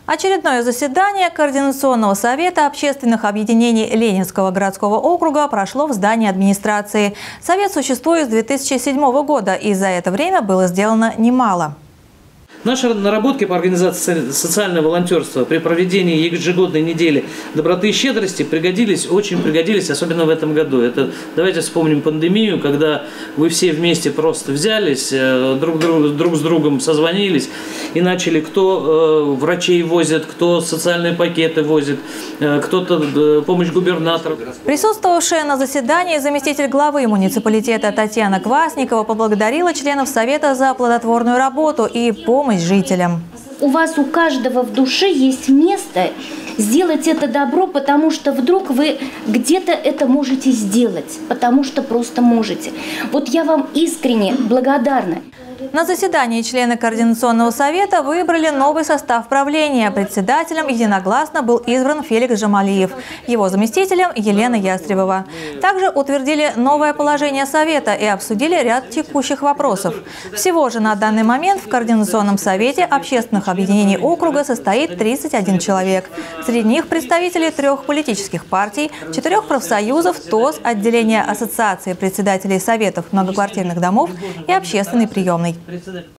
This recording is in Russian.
Очередное заседание Координационного совета общественных объединений Ленинского городского округа прошло в здании администрации. Совет существует с 2007 года, и за это время было сделано немало. Наши наработки по организации социального волонтерства при проведении ежегодной недели доброты и щедрости очень пригодились, особенно в этом году. Давайте вспомним пандемию, когда вы все вместе просто взялись, друг с другом созвонились и начали, кто врачей возит, кто социальные пакеты возит, кто-то помощь губернатору. Присутствовавшая на заседании заместитель главы муниципалитета Татьяна Квасникова поблагодарила членов Совета за плодотворную работу и помощь жителям. У вас у каждого в душе есть место сделать это добро, потому что вдруг вы где-то это можете сделать, потому что просто можете. Вот я вам искренне благодарна. На заседании члены Координационного совета выбрали новый состав правления. Председателем единогласно был избран Феликс Джамалиев, его заместителем Елена Ястребова. Также утвердили новое положение совета и обсудили ряд текущих вопросов. Всего же на данный момент в Координационном совете общественных объединений округа состоит 31 человек. Среди них представители 3 политических партий, 4 профсоюзов, ТОС, отделения Ассоциации председателей советов многоквартирных домов и общественный приемный.